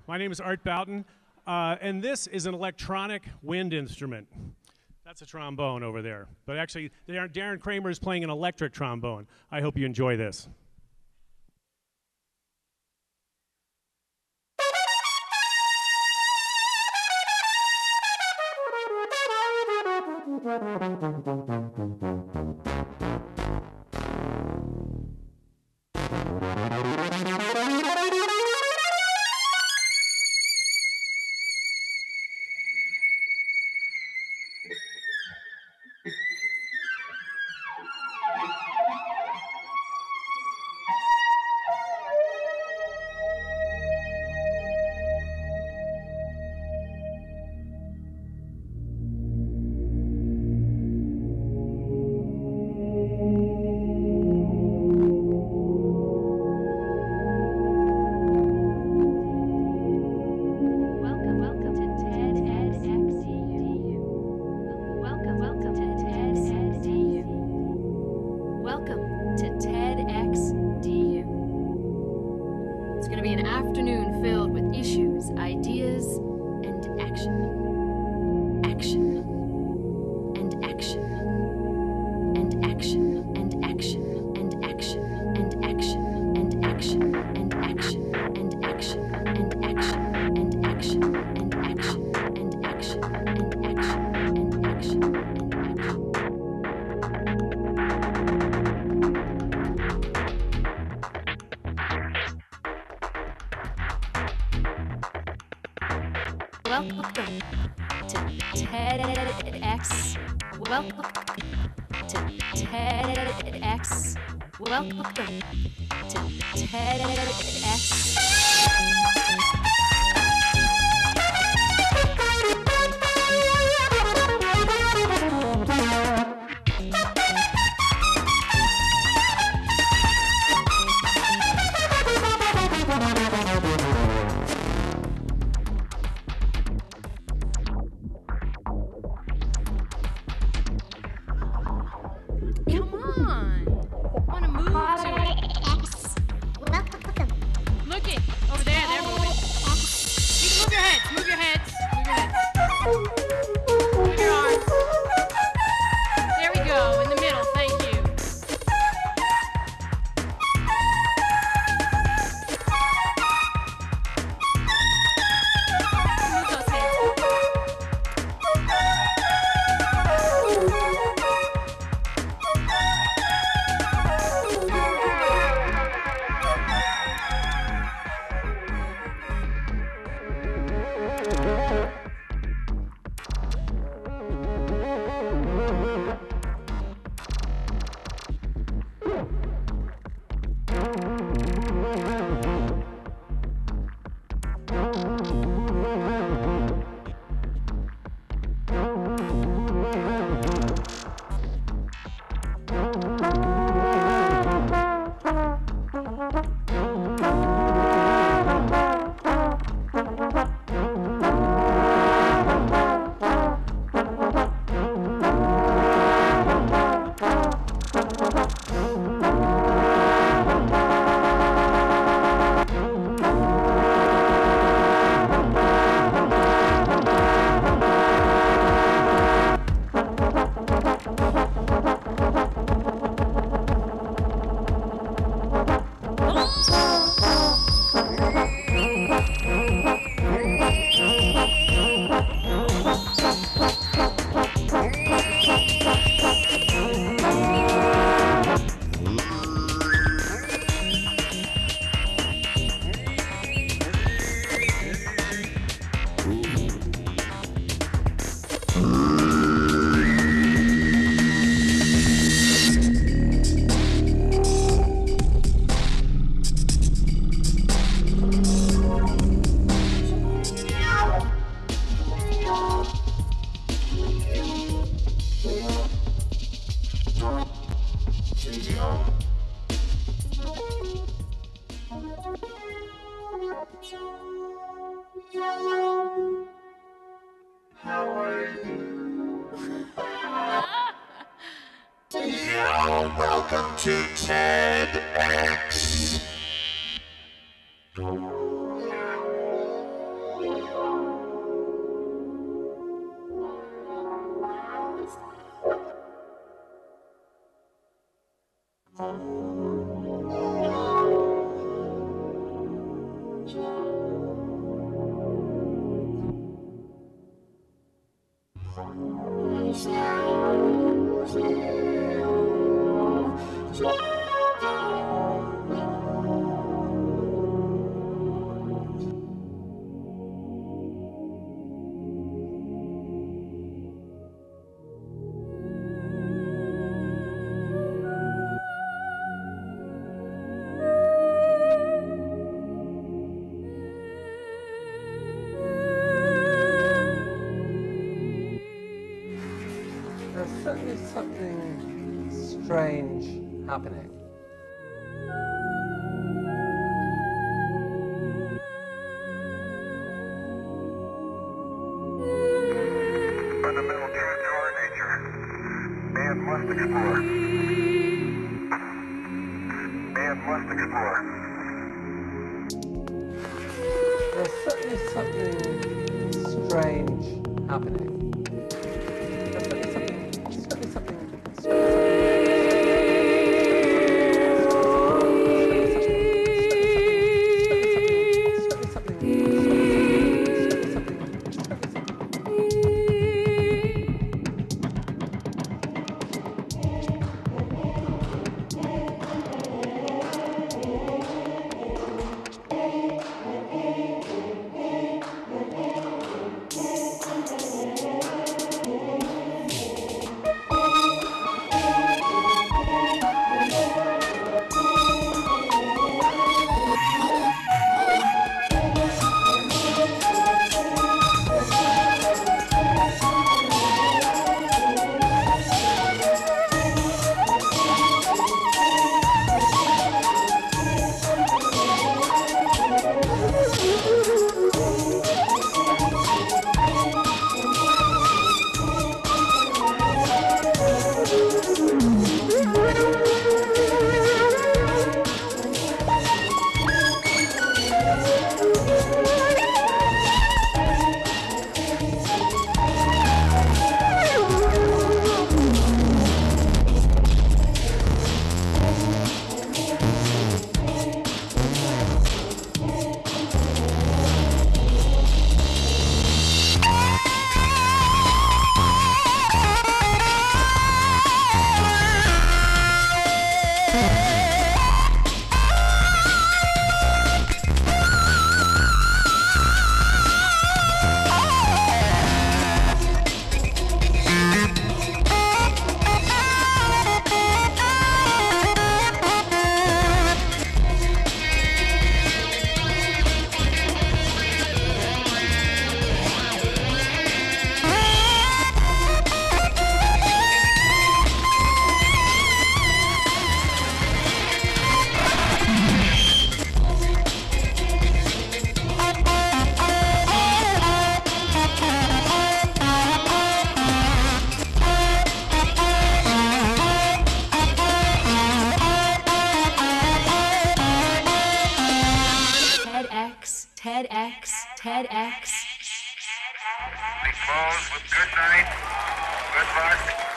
My name is Art Bouton, and this is an electronic wind instrument. That's a trombone over there. But actually, Darren Kramer is playing an electric trombone. I hope you enjoy this. Welcome to TEDxDU. It's going to be an afternoon filled with issues, ideas, and action. Action. And action. And action. And action. And action. And action. And action. And action. And action. And action. And action. And action. And action. And action. And action. And action. Welcome to TEDx. Welcome to TEDx. Welcome to TEDx. Come on. Wanna move to it. Look it. Over there, they're moving. You can move your heads. Move your heads. Move your heads. Move your arms. There we go. In the middle. Thank you. Move those heads. Welcome to TEDx. There's certainly something strange happening. Fundamental truth to our nature. Man must explore. Man must explore. There's certainly something strange happening. There's certainly something TEDx. We close with good night, good luck,